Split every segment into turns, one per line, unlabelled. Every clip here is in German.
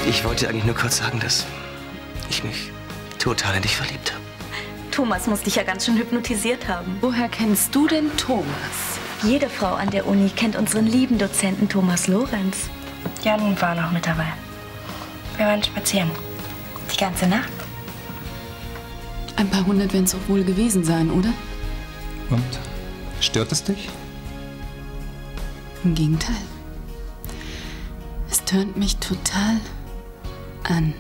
Ich wollte eigentlich nur kurz sagen, dass ich mich total in dich verliebt habe.
Thomas muss dich ja ganz schön hypnotisiert haben.
Woher kennst du denn Thomas?
Jede Frau an der Uni kennt unseren lieben Dozenten Thomas Lorenz.
Jan war noch mit dabei. Wir waren spazieren. Die ganze Nacht.
Ein paar hundert werden es auch wohl gewesen sein, oder?
Und? Stört es dich?
Im Gegenteil. Es tönt mich total an.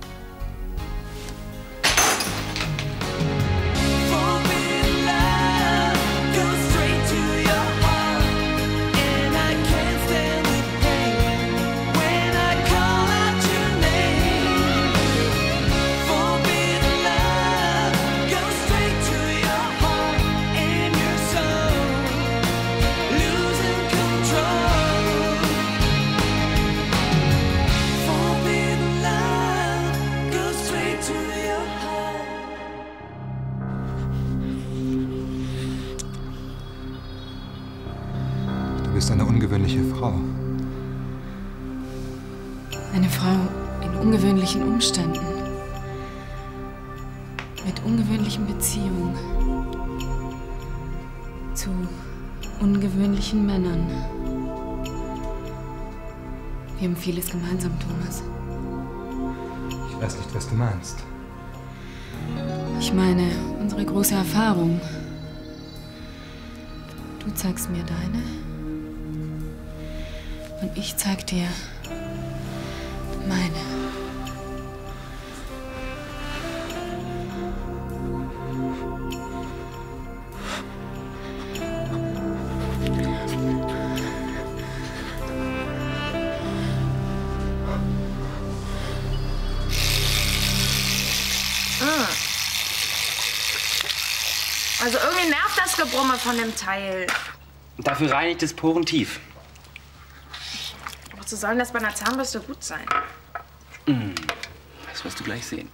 Du bist eine ungewöhnliche Frau.
Eine Frau in ungewöhnlichen Umständen. Mit ungewöhnlichen Beziehungen. Zu ungewöhnlichen Männern. Wir haben vieles gemeinsam, Thomas.
Ich weiß nicht, was du meinst.
Ich meine, unsere große Erfahrung. Du zeigst mir deine. Und ich zeig dir meine.
Also irgendwie nervt das Gebrumme von dem Teil.
Dafür reinigt es Poren tief.
Wozu soll denn das bei einer Zahnbürste gut sein?
Das wirst du gleich sehen.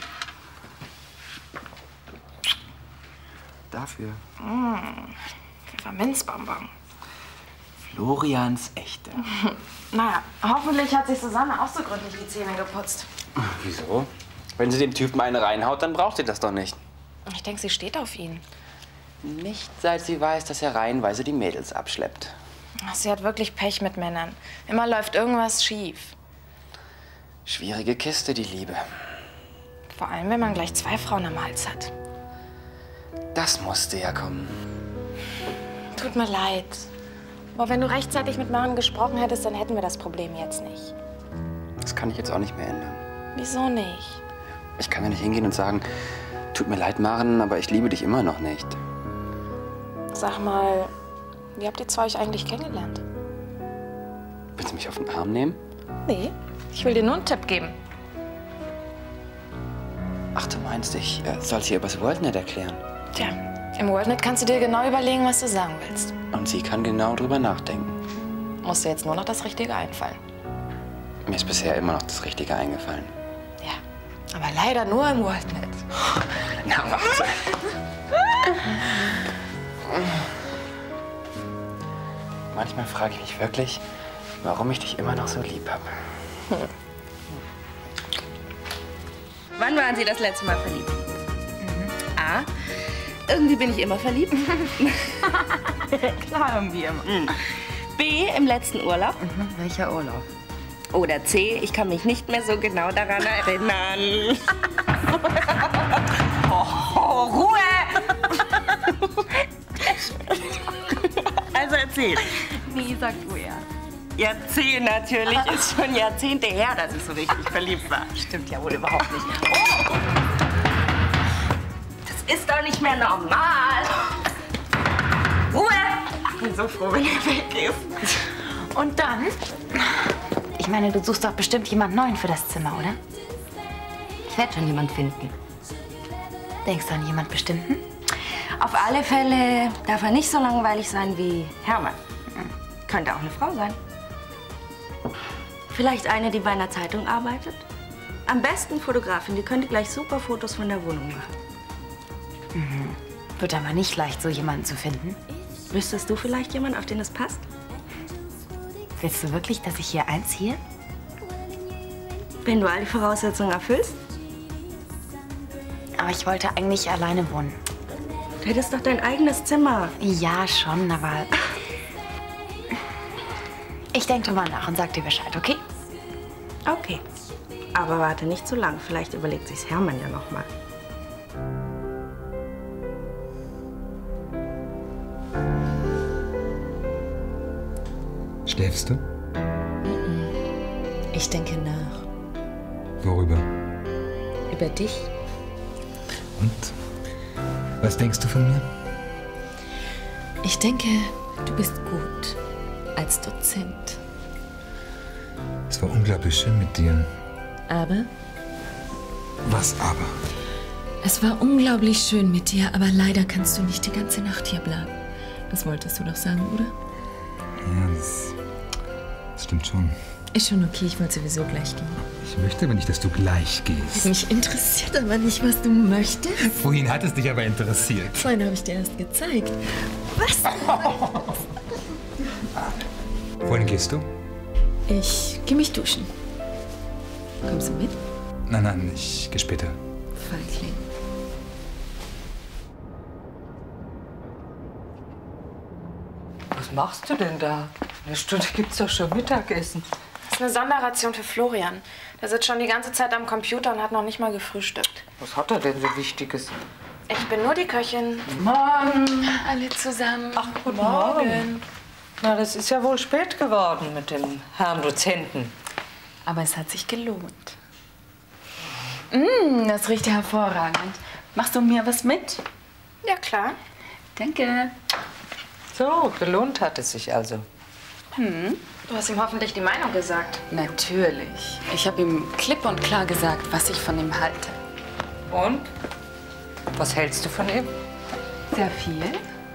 Dafür
Pfefferminzbonbon.
Florians echte.
Naja, hoffentlich hat sich Susanne auch so gründlich die Zähne geputzt.
Wieso? Wenn sie dem Typen eine reinhaut, dann braucht sie das doch nicht.
Ich denke, sie steht auf ihn.
Nicht, seit sie weiß, dass er reihenweise die Mädels abschleppt.
Ach, sie hat wirklich Pech mit Männern. Immer läuft irgendwas schief.
Schwierige Kiste, die Liebe.
Vor allem, wenn man gleich 2 Frauen am Hals hat.
Das musste ja kommen.
Tut mir leid. Aber wenn du rechtzeitig mit Maren gesprochen hättest, dann hätten wir das Problem jetzt nicht.
Das kann ich jetzt auch nicht mehr ändern.
Wieso nicht?
Ich kann ja nicht hingehen und sagen, tut mir leid, Maren, aber ich liebe dich immer noch nicht.
Sag mal, wie habt ihr 2 euch eigentlich kennengelernt?
Willst du mich auf den Arm nehmen?
Nee, ich will dir nur einen Tipp geben.
Ach, du meinst, ich soll's hier übers Worldnet erklären?
Tja, im Worldnet kannst du dir genau überlegen, was du sagen willst.
Und sie kann genau drüber nachdenken.
Musst dir jetzt nur noch das Richtige einfallen.
Mir ist bisher immer noch das Richtige eingefallen.
Ja, aber leider nur im Worldnet.
Na, warte. Manchmal frage ich mich wirklich, warum ich dich immer noch so lieb habe.
Wann waren Sie das letzte Mal verliebt? A. Irgendwie bin ich immer verliebt.
Klar, irgendwie immer.
B. Im letzten Urlaub.
Welcher Urlaub?
Oder C. Ich kann mich nicht mehr so genau daran erinnern.
Ruhe!
Also erzähl.
Nee, sag du ja.
Ja, C natürlich. Ist schon Jahrzehnte her, dass ich so richtig verliebt war.
Stimmt ja wohl überhaupt nicht.
Oh. Das ist doch nicht mehr normal. Ruhe! Ich bin so froh, wenn er weg ist.
Und dann? Ich meine, du suchst doch bestimmt jemand Neuen für das Zimmer, oder?
Ich werde schon jemand finden.
Denkst du an jemand Bestimmten? Auf alle Fälle darf er nicht so langweilig sein wie Hermann. Könnte auch eine Frau sein. Vielleicht eine, die bei einer Zeitung arbeitet. Am besten Fotografin, die könnte gleich super Fotos von der Wohnung machen.
Wird aber nicht leicht, so jemanden zu finden.
Wüsstest du vielleicht jemanden, auf den es passt?
Willst du wirklich, dass ich hier einziehe?
Wenn du all die Voraussetzungen erfüllst?
Aber ich wollte eigentlich alleine wohnen.
Du hättest doch dein eigenes Zimmer.
Ja, schon, aber... Ich denke drüber nach und sag dir Bescheid, okay?
Okay. Aber warte nicht zu lang. Vielleicht überlegt sich's Hermann ja noch mal.
Schläfst du?
Ich denke nach.
Worüber?
Über dich?
Und? Was denkst du von mir?
Ich denke, du bist gut als Dozent.
Es war unglaublich schön mit dir.
Aber?
Was aber?
Es war unglaublich schön mit dir, aber leider kannst du nicht die ganze Nacht hier bleiben. Das wolltest du doch sagen, oder?
Ja, das stimmt schon.
Ist schon okay, ich wollte sowieso gleich gehen.
Ich möchte aber nicht, dass du gleich gehst.
Mich interessiert aber nicht, was du möchtest.
Wohin hat es dich aber interessiert?
Vorhin habe ich dir erst gezeigt. Was?
Wohin gehst du?
Ich gehe mich duschen. Kommst du mit?
Nein, ich gehe später.
Feigling.
Was machst du denn da? Eine Stunde gibt's doch schon Mittagessen.
Das ist eine Sonderration für Florian. Der sitzt schon die ganze Zeit am Computer und hat noch nicht mal gefrühstückt.
Was hat er denn so Wichtiges?
Ich bin nur die Köchin.
Morgen.
Alle zusammen.
Ach, guten Morgen. Na, das ist ja wohl spät geworden mit dem Herrn Dozenten.
Aber es hat sich gelohnt. Das riecht ja hervorragend. Machst du mir was mit?
Ja, klar.
Danke.
So, gelohnt hat es sich also.
Du hast ihm hoffentlich die Meinung gesagt.
Natürlich. Ich habe ihm klipp und klar gesagt, was ich von ihm halte.
Und? Was hältst du von ihm?
Sehr viel.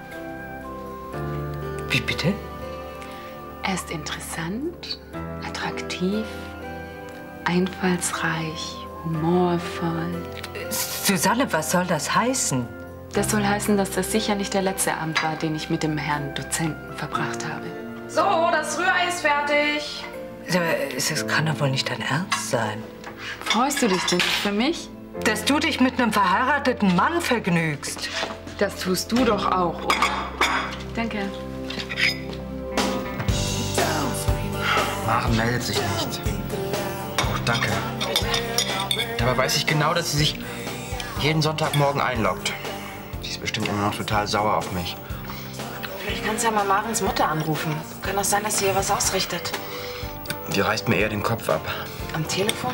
Wie bitte?
Er ist interessant, attraktiv, einfallsreich, humorvoll.
Susanne, was soll das heißen?
Das soll heißen, dass das sicher nicht der letzte Abend war, den ich mit dem Herrn Dozenten verbracht habe.
So, das Rührei ist fertig.
Das kann doch wohl nicht dein Ernst sein.
Freust du dich denn nicht für mich?
Dass du dich mit einem verheirateten Mann vergnügst.
Das tust du doch auch, oder? Danke.
Maren meldet sich nicht. Oh, danke. Dabei weiß ich genau, dass sie sich jeden Sonntagmorgen einloggt. Sie ist bestimmt immer noch total sauer auf mich.
Vielleicht kannst du ja mal Marens Mutter anrufen. Kann doch sein, dass sie ihr was ausrichtet.
Die reißt mir eher den Kopf ab.
Am Telefon?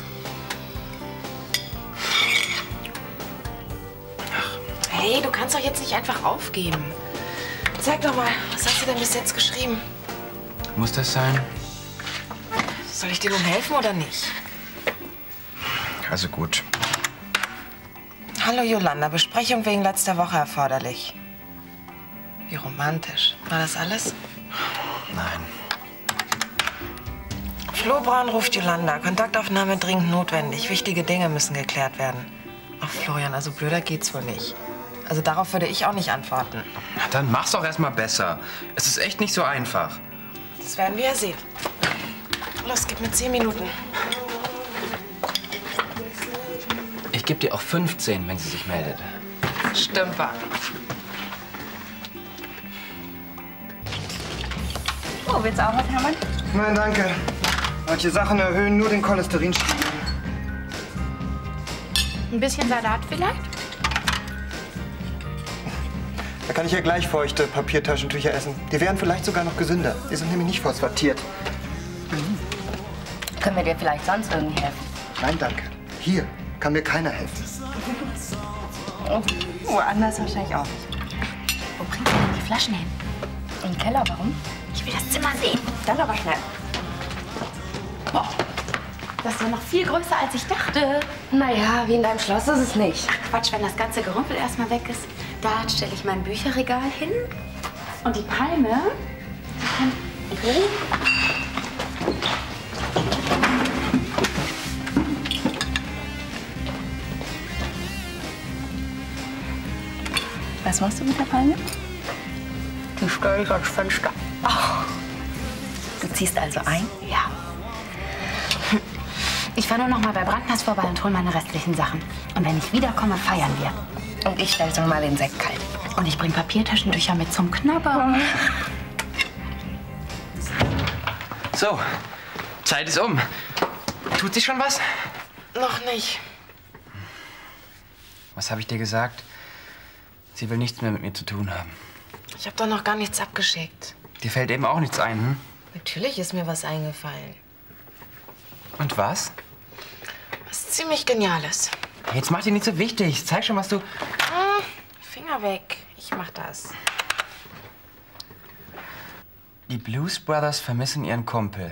Hey, du kannst doch jetzt nicht einfach aufgeben. Sag doch mal, was hast du denn bis jetzt geschrieben?
Muss das sein?
Soll ich dir nun helfen oder nicht?
Also gut.
Hallo Jolanda, Besprechung wegen letzter Woche erforderlich. Wie romantisch. War das alles?
Nein.
Flo Braun ruft Jolanda. Kontaktaufnahme dringend notwendig. Wichtige Dinge müssen geklärt werden. Ach Florian, also blöder geht's wohl nicht. Also darauf würde ich auch nicht antworten.
Na, dann mach's doch erst mal besser. Es ist echt nicht so einfach.
Das werden wir ja sehen. Los, gib mir 10 Minuten.
Ich gebe dir auch 15, wenn sie sich meldet.
Stümper.
Oh, willst du auch was, Hermann?
Nein, danke. Manche Sachen erhöhen nur den Cholesterinspiegel.
Ein bisschen Salat vielleicht?
Da kann ich ja gleich feuchte Papiertaschentücher essen. Die wären vielleicht sogar noch gesünder. Die sind nämlich nicht phosphatiert.
Können wir dir vielleicht sonst irgendwie helfen?
Nein, danke. Hier kann mir keiner helfen.
Woanders wahrscheinlich auch nicht.
Wo bringt ihr denn die Flaschen hin? Im Keller, warum?
Ich will das Zimmer sehen. Dann aber schnell.
Boah, das ist ja noch viel größer, als ich dachte.
Naja, wie in deinem Schloss ist es nicht.
Quatsch, wenn das ganze Gerümpel erstmal weg ist, da stelle ich mein Bücherregal hin. Und die Palme, die kann...
Was machst du mit der Palme?
Die stelle ich ans Fenster.
Du ziehst also ein?
Ja. Ich fahre nur noch mal bei Brandners vorbei und hole meine restlichen Sachen. Und wenn ich wiederkomme, feiern wir. Und ich stelle so mal den Sekt kalt. Und ich bringe Papiertaschentücher mit zum Knabbern.
So, Zeit ist um. Tut sich schon was?
Noch nicht.
Was habe ich dir gesagt? Sie will nichts mehr mit mir zu tun haben.
Ich habe doch noch gar nichts abgeschickt.
Dir fällt eben auch nichts ein, hm?
Natürlich ist mir was eingefallen.
Und was?
Was ziemlich Geniales.
Jetzt mach dir nicht so wichtig. Zeig schon, was du...
Finger weg. Ich mach das.
Die Blues Brothers vermissen ihren Kumpel.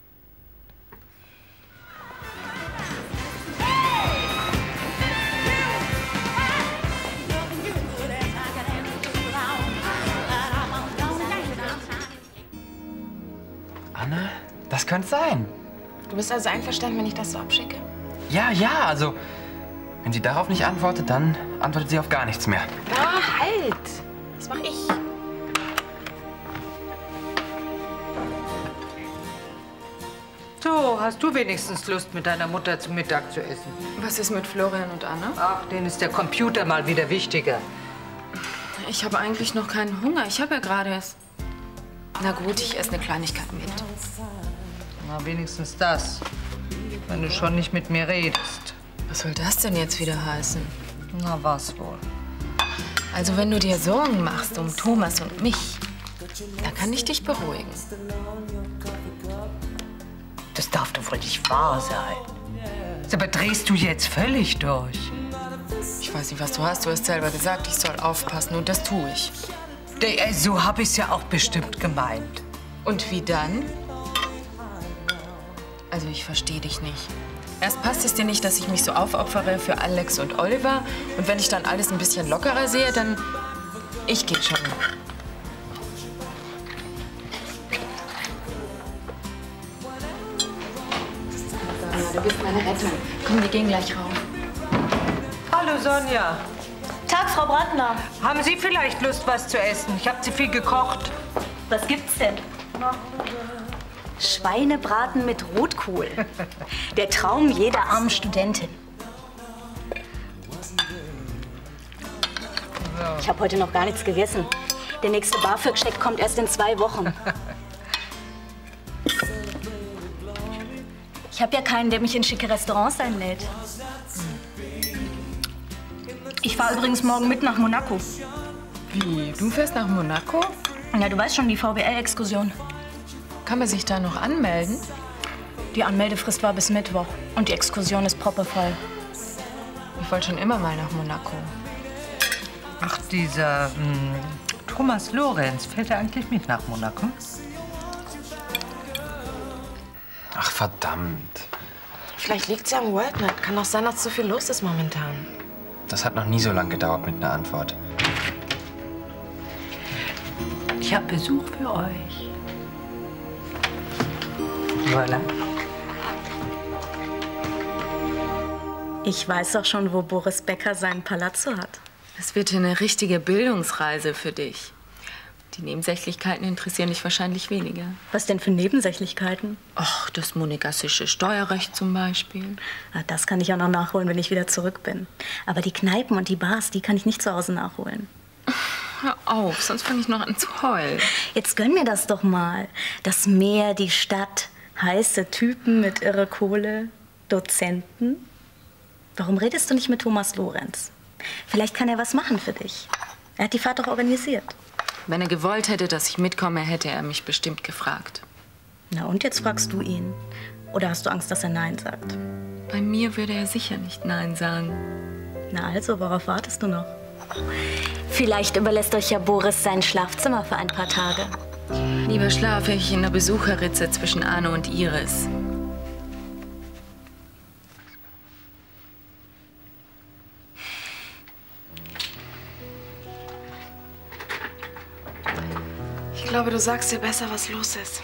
Anna, das könnte sein.
Du bist also einverstanden, wenn ich das so abschicke?
Ja, ja, also... Wenn sie darauf nicht antwortet, dann antwortet sie auf gar nichts mehr.
Ah, halt! Das mach ich.
So, hast du wenigstens Lust, mit deiner Mutter zum Mittag zu essen?
Was ist mit Florian und Anna?
Ach, denen ist der Computer mal wieder wichtiger.
Ich habe eigentlich noch keinen Hunger. Ich habe ja gerade erst... Na gut, ich esse eine Kleinigkeit mit.
Na, wenigstens das. Wenn du schon nicht mit mir redest.
Was soll das denn jetzt wieder heißen?
Na, was wohl?
Also wenn du dir Sorgen machst um Thomas und mich, da kann ich dich beruhigen.
Das darf doch wohl nicht wahr sein. Aber drehst du jetzt völlig durch?
Ich weiß nicht, was du hast. Du hast selber gesagt, ich soll aufpassen und das tue ich.
So habe ich es ja auch bestimmt gemeint.
Und wie dann? Also ich verstehe dich nicht. Erst passt es dir nicht, dass ich mich so aufopfere für Alex und Oliver. Und wenn ich dann alles ein bisschen lockerer sehe, dann... Ich gehe schon. Sonja, du bist meine Rettung. Komm, wir gehen gleich rauf.
Hallo, Sonja.
Tag, Frau Brandner.
Haben Sie vielleicht Lust, was zu essen? Ich habe zu viel gekocht.
Was gibt's denn? Schweinebraten mit Rotkohl. Der Traum jeder armen Studentin. Ich habe heute noch gar nichts gegessen. Der nächste BAföG-Scheck kommt erst in 2 Wochen. Ich habe ja keinen, der mich in schicke Restaurants einlädt. Ich fahre übrigens morgen mit nach Monaco.
Wie? Du fährst nach Monaco?
Ja, du weißt schon, die VWL-Exkursion.
Kann man sich da noch anmelden?
Die Anmeldefrist war bis Mittwoch und die Exkursion ist proppevoll.
Ich wollte schon immer mal nach Monaco.
Ach, dieser Thomas Lorenz, fährt er eigentlich mit nach Monaco?
Ach, verdammt.
Vielleicht liegt's ja am WorldNet. Kann auch sein, dass zu viel los ist momentan.
Das hat noch nie so lange gedauert mit einer Antwort.
Ich habe Besuch für euch. Voilà.
Ich weiß doch schon, wo Boris Becker seinen Palazzo hat.
Das wird eine richtige Bildungsreise für dich. Die Nebensächlichkeiten interessieren dich wahrscheinlich weniger.
Was denn für Nebensächlichkeiten?
Ach, das monegassische Steuerrecht zum Beispiel.
Das kann ich auch noch nachholen, wenn ich wieder zurück bin. Aber die Kneipen und die Bars, die kann ich nicht zu Hause nachholen.
Hör auf, sonst fange ich noch an zu heulen.
Jetzt gönn mir das doch mal. Das Meer, die Stadt, heiße Typen mit irre Kohle, Dozenten. Warum redest du nicht mit Thomas Lorenz? Vielleicht kann er was machen für dich. Er hat die Fahrt doch organisiert.
Wenn er gewollt hätte, dass ich mitkomme, hätte er mich bestimmt gefragt.
Na und jetzt fragst du ihn. Oder hast du Angst, dass er Nein sagt?
Bei mir würde er sicher nicht Nein sagen.
Na also, worauf wartest du noch? Vielleicht überlässt euch ja Boris sein Schlafzimmer für ein paar Tage.
Lieber schlafe ich in der Besucherritze zwischen Arno und Iris.
Ich glaube, du sagst dir besser, was los ist.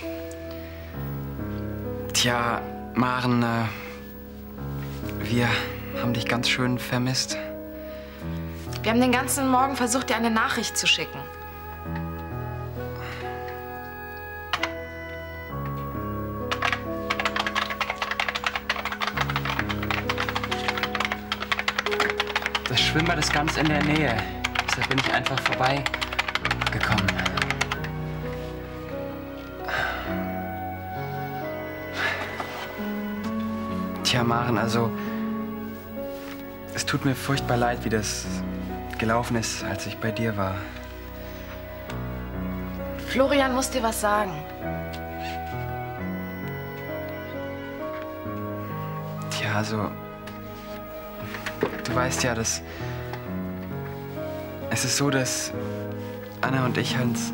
Tja, Maren, wir haben dich ganz schön vermisst.
Wir haben den ganzen Morgen versucht, dir eine Nachricht zu schicken.
Das Schwimmbad ist ganz in der Nähe. Deshalb bin ich einfach vorbeigekommen. Tja, Maren, also... Es tut mir furchtbar leid, wie das gelaufen ist, als ich bei dir war.
Florian muss dir was sagen.
Tja, also... Du weißt ja, dass... Es ist so, dass Anna und ich uns...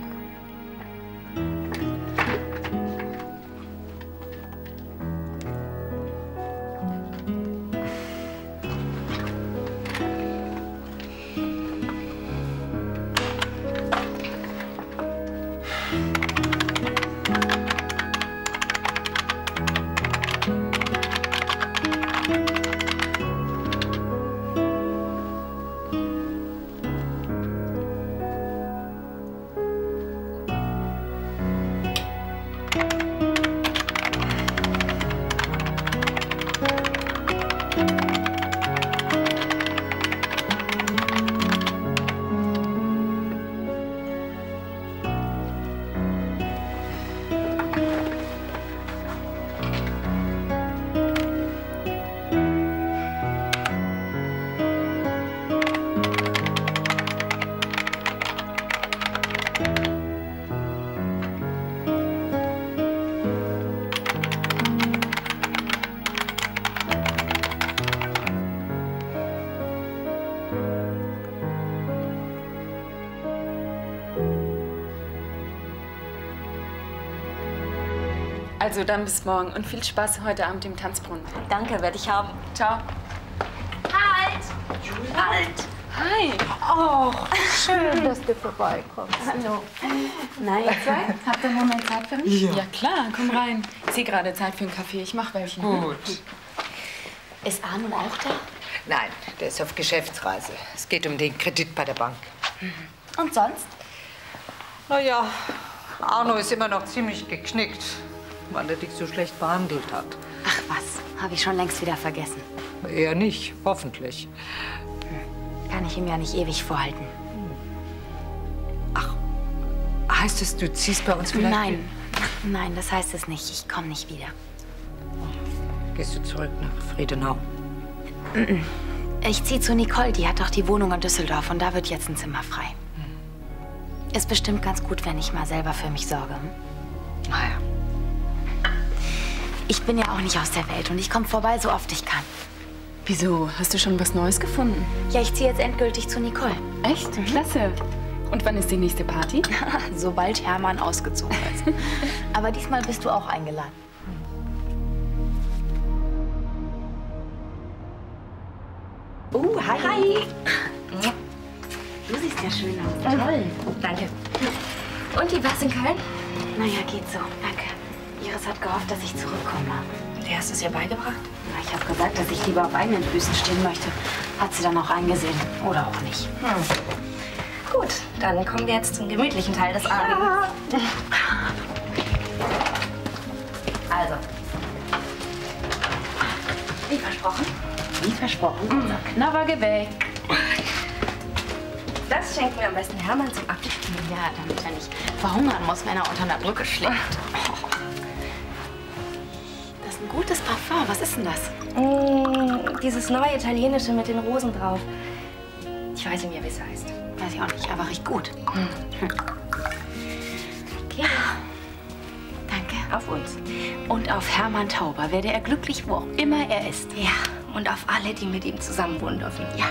Also dann bis morgen und viel Spaß heute Abend im Tanzbrunnen.
Danke, werde ich haben.
Ciao.
Halt! Halt!
Hi.
Oh, schön, dass du vorbeikommst.
Hallo.
Na, ihr zwei, habt ihr einen Moment Zeit für mich?
Ja klar, komm rein. Ich sehe gerade Zeit für einen Kaffee. Ich mach welchen.
Gut.
Ist Arno auch da?
Nein, der ist auf Geschäftsreise. Es geht um den Kredit bei der Bank.
Und sonst?
Na ja, Arno ist immer noch ziemlich geknickt, weil er dich so schlecht behandelt hat.
Ach was, habe ich schon längst wieder vergessen.
Eher nicht, hoffentlich.
Kann ich ihm ja nicht ewig vorhalten.
Ach, heißt es, du ziehst bei uns vielleicht?
Nein, das heißt es nicht. Ich komme nicht wieder.
Gehst du zurück nach Friedenau?
Ich ziehe zu Nicole. Die hat doch die Wohnung in Düsseldorf und da wird jetzt ein Zimmer frei. Ist bestimmt ganz gut, wenn ich mal selber für mich sorge.
Naja.
Ich bin ja auch nicht aus der Welt und ich komme vorbei, so oft ich kann.
Wieso? Hast du schon was Neues gefunden?
Ja, ich ziehe jetzt endgültig zu Nicole.
Echt? Klasse. Und wann ist die nächste Party?
Sobald Hermann ausgezogen ist. Aber diesmal bist du auch eingeladen. Hi. Du siehst ja schön aus. Toll.
Danke. Und wie war's in Köln?
Naja, geht so. Danke. Iris hat gehofft, dass ich zurückkomme.
Wie hast du es ihr beigebracht?
Na, ich habe gesagt, dass ich lieber auf eigenen Füßen stehen möchte. Hat sie dann auch eingesehen. Oder auch nicht.
Gut, dann kommen wir jetzt zum gemütlichen Teil des Abends. Also. Wie versprochen?
Wie versprochen. Unser Knabbergebäck.
Das schenken wir am besten Hermann zum Abschied.
Ja, damit er nicht verhungern muss, wenn er unter einer Brücke schläft. Das ist ein gutes Parfum. Was ist denn das?
Dieses neue italienische mit den Rosen drauf. Ich weiß nicht mehr, wie es heißt.
Weiß ich auch nicht, aber riecht gut.
Okay.
Danke.
Auf uns.
Und auf Hermann Tauber werde er glücklich, wo auch immer er ist.
Ja, und auf alle, die mit ihm zusammen wohnen dürfen.
Ja.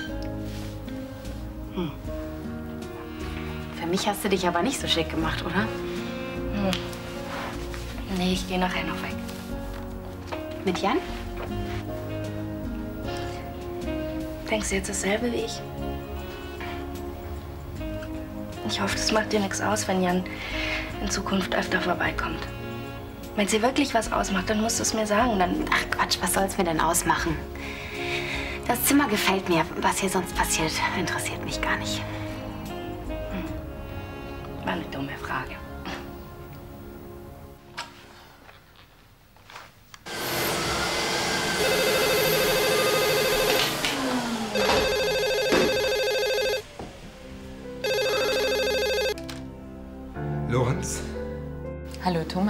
Für mich hast du dich aber nicht so schick gemacht, oder?
Nee, ich gehe nachher noch weg.
Mit Jan?
Denkst du jetzt dasselbe wie ich? Ich hoffe, das macht dir nichts aus, wenn Jan in Zukunft öfter vorbeikommt. Wenn es dir wirklich was ausmacht, dann musst du es mir sagen. Dann
Ach Quatsch, was soll's mir denn ausmachen? Das Zimmer gefällt mir. Was hier sonst passiert, interessiert mich gar nicht.
war eine dumme Frage.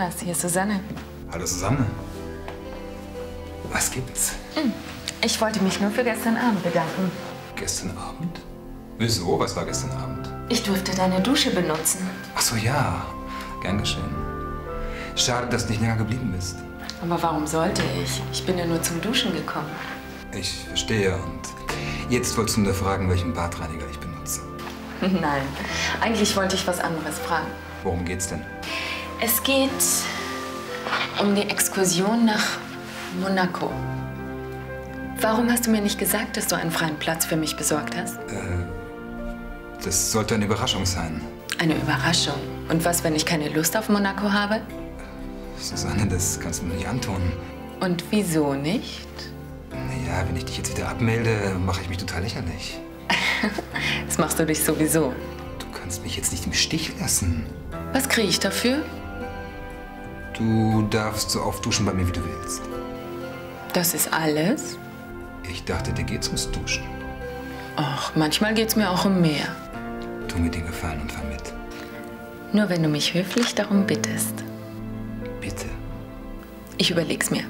Jonas, hier ist Susanne.
Hallo Susanne. Was gibt's?
Ich wollte mich nur für gestern Abend bedanken.
Gestern Abend? Wieso? Was war gestern Abend?
Ich durfte deine Dusche benutzen.
Ach so, ja. Gern geschehen. Schade, dass du nicht länger geblieben bist.
Aber warum sollte ich? Ich bin ja nur zum Duschen gekommen.
Ich verstehe. Und jetzt wolltest du nur fragen, welchen Badreiniger ich benutze.
Nein, eigentlich wollte ich was anderes fragen.
Worum geht's denn?
Es geht um die Exkursion nach Monaco. Warum hast du mir nicht gesagt, dass du einen freien Platz für mich besorgt hast?
Das sollte eine Überraschung sein.
Eine Überraschung? Und was, wenn ich keine Lust auf Monaco habe?
Susanne, das kannst du mir nicht antun.
Und wieso nicht?
Naja, wenn ich dich jetzt wieder abmelde, mache ich mich total lächerlich.
Das machst du dich sowieso.
Du kannst mich jetzt nicht im Stich lassen.
Was kriege ich dafür?
Du darfst so oft duschen bei mir, wie du willst.
Das ist alles?
Ich dachte, dir geht's ums Duschen.
Ach, manchmal geht's mir auch um mehr.
Tu mir den Gefallen und fahr mit.
Nur wenn du mich höflich darum bittest.
Bitte.
Ich überleg's mir.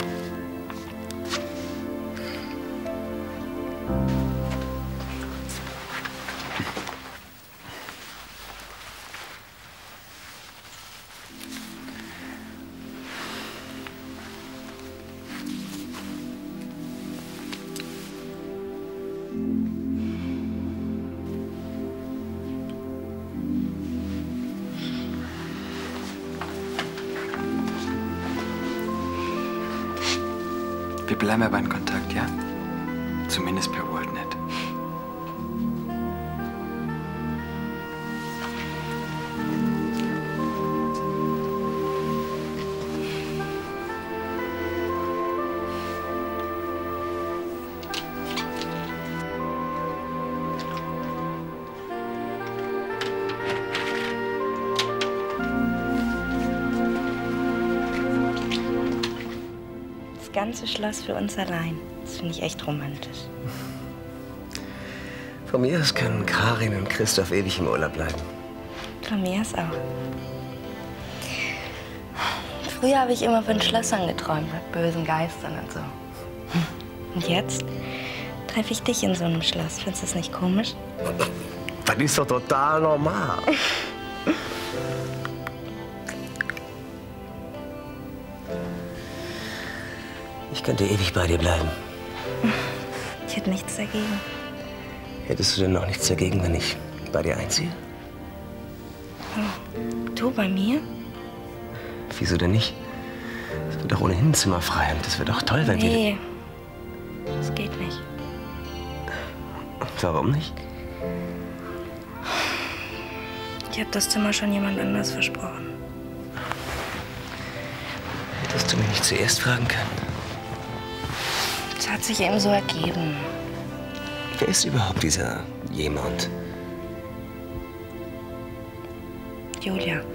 Wir bleiben aber in Kontakt, ja? Zumindest per WorldNet.
Das ganze Schloss für uns allein. Das finde ich echt romantisch.
Von mir aus können Karin und Christoph ewig im Urlaub bleiben.
Von mir aus auch. Früher habe ich immer von Schlössern geträumt, mit bösen Geistern und so. Und jetzt treffe ich dich in so einem Schloss. Findest du das nicht komisch?
Das ist doch total normal. Ich könnte ewig bei dir bleiben.
Ich hätte nichts dagegen.
Hättest du denn noch nichts dagegen, wenn ich bei dir einziehe?
Oh, du bei mir?
Wieso denn nicht? Es wird doch ohnehin ein Zimmer frei und das wäre doch toll, wenn wir...
Nee, das geht nicht.
Warum nicht?
Ich habe das Zimmer schon jemand anders versprochen.
Hättest du mich nicht zuerst fragen können?
Es hat sich eben so ergeben.
Wer ist überhaupt dieser jemand?
Julia.